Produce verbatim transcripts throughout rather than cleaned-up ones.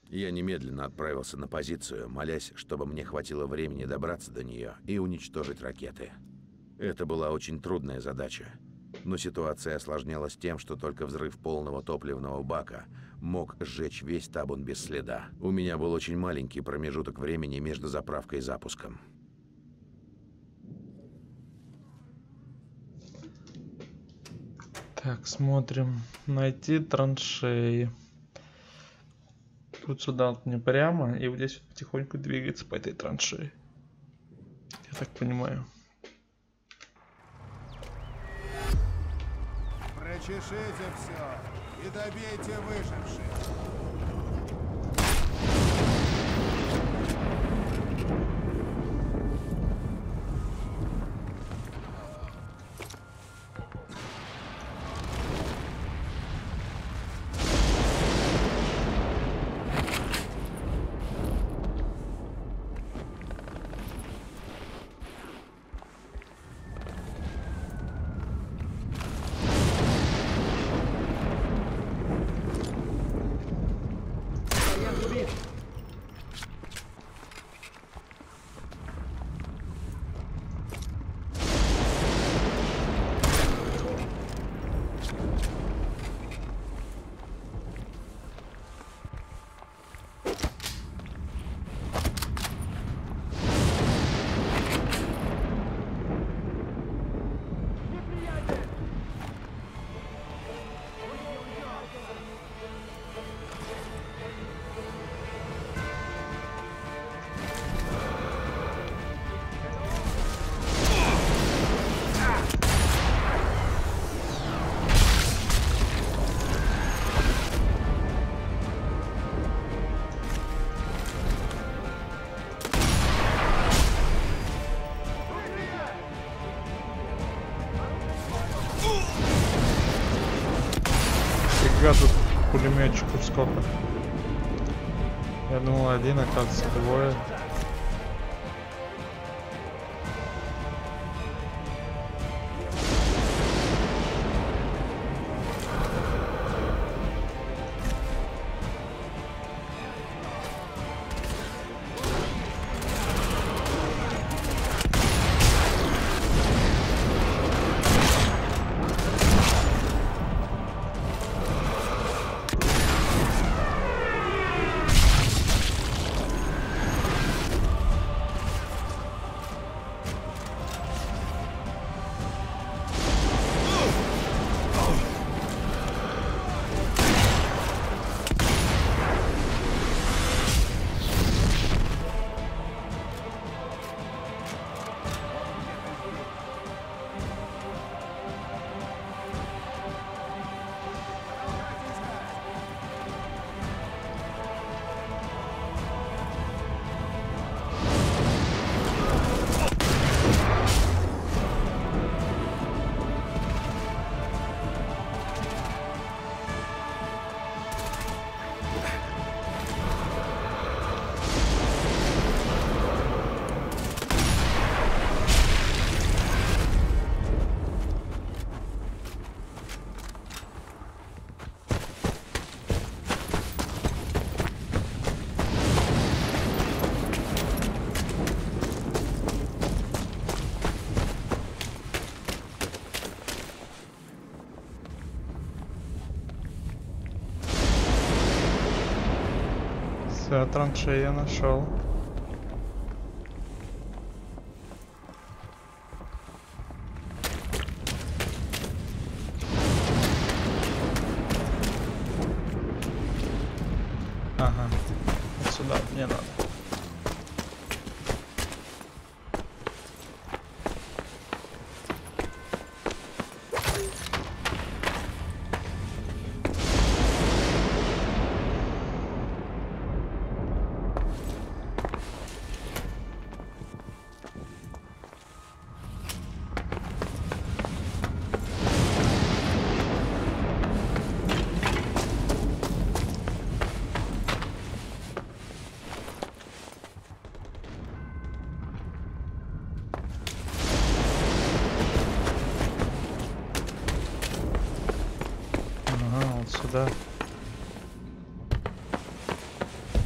Я немедленно отправился на позицию, молясь, чтобы мне хватило времени добраться до нее и уничтожить ракеты. Это была очень трудная задача. Но ситуация осложнялась тем, что только взрыв полного топливного бака мог сжечь весь табун без следа. У меня был очень маленький промежуток времени между заправкой и запуском. Так, смотрим. Найти траншеи. Вот сюда вот не прямо, и вот здесь вот потихоньку двигается по этой траншеи. Я так понимаю. Прочешите все и добейте выживших. Тут пулеметчиков сколько? Я думал один, оказывается двое. Все, траншеи я нашел. Ага, вот сюда мне надо. Ага, вот сюда.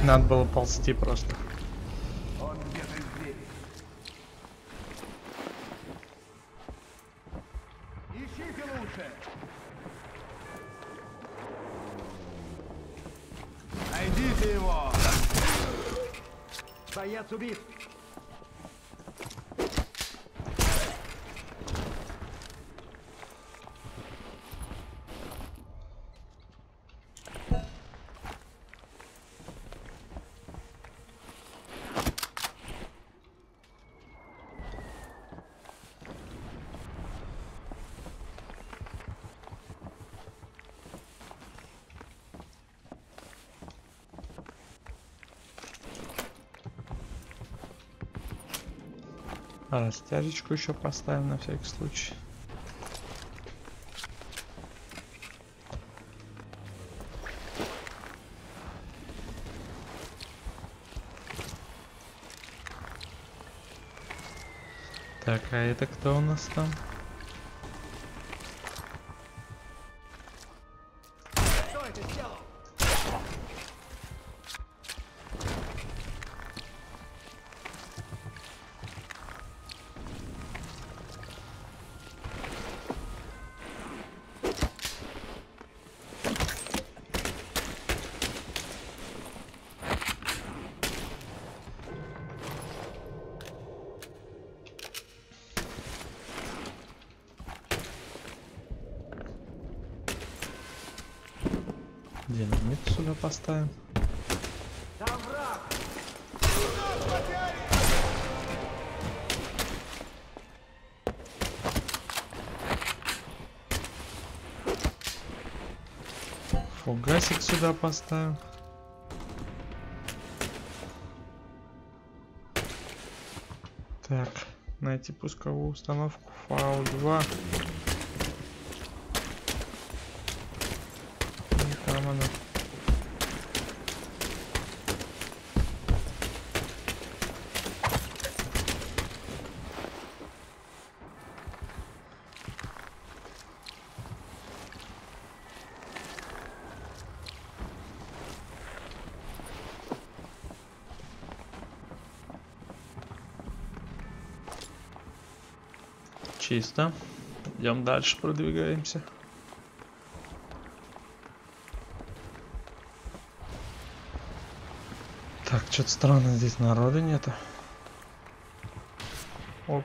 Надо было ползти просто. Он где-то здесь. Ищите лучше. Найдите его. Боец убит. Растяжечку еще поставим на всякий случай. Так, а это кто у нас там? Кто это сделал? Динамит сюда поставим. Там враг. Фугасик сюда поставим. Так, найти пусковую установку фау два. Там она. Чисто. Идем дальше, продвигаемся. Так, что-то странно, здесь народа нету. Оп.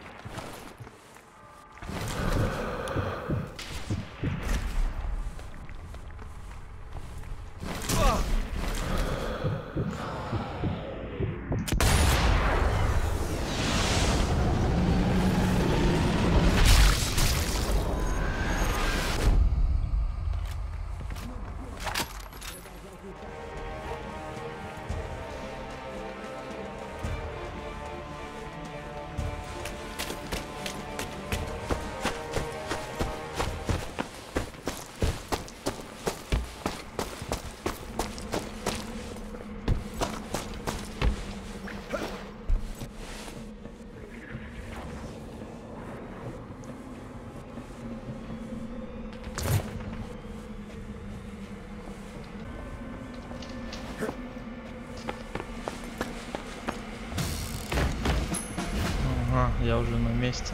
Ага, я уже на месте.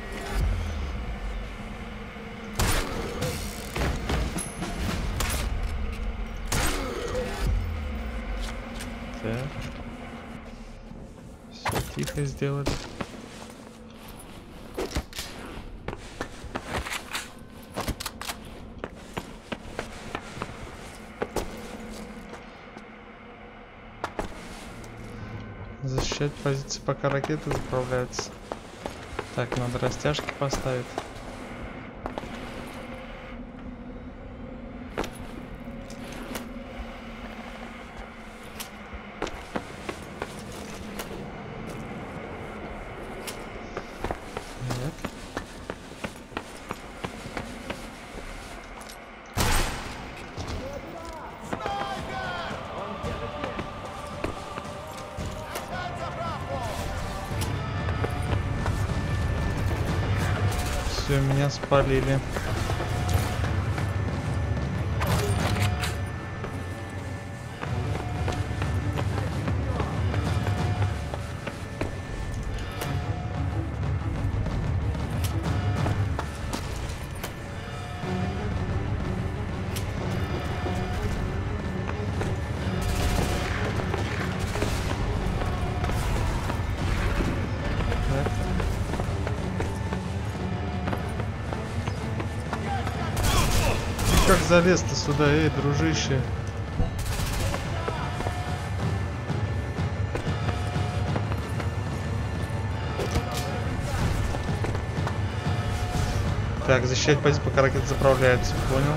Так. Все тихо сделали. Защищать позиции, пока ракеты заправляются. Так, надо растяжки поставить. Нет. Все, меня спалили. как залез-то сюда, эй, дружище? Так, защищать позицию, пока ракета заправляется, понял.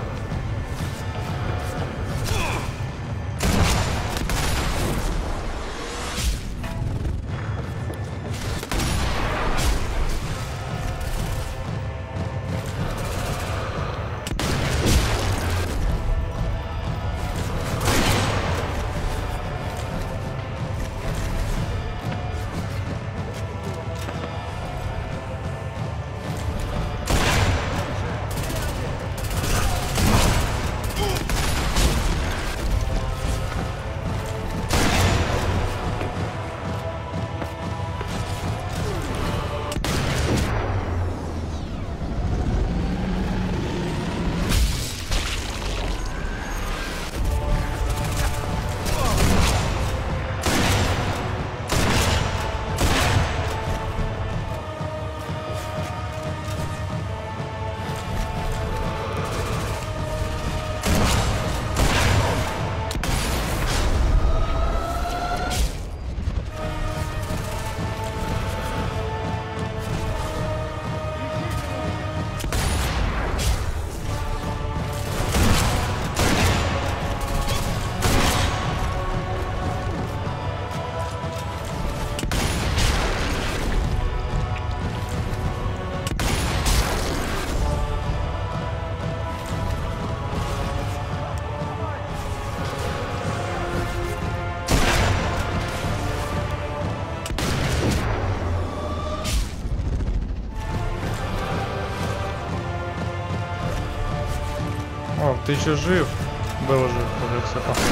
О, ты еще жив? Был жив, уже все там.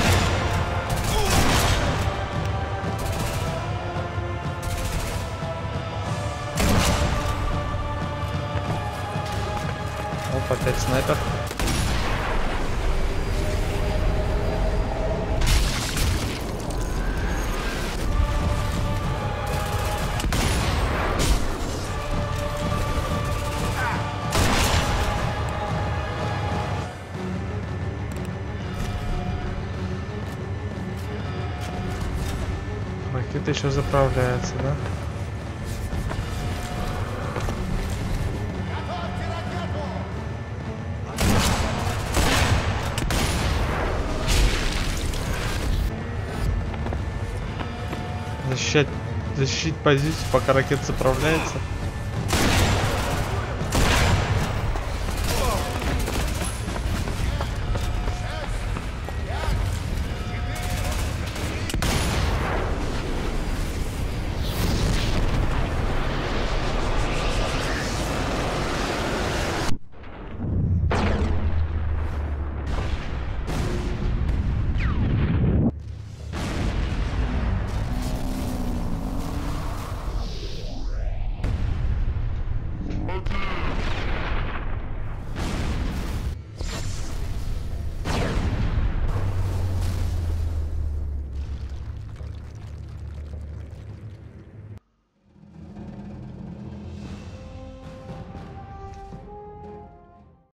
Оп, опять снайпер. Ракета еще заправляется, да? Защищать, защитить позицию, пока ракета заправляется.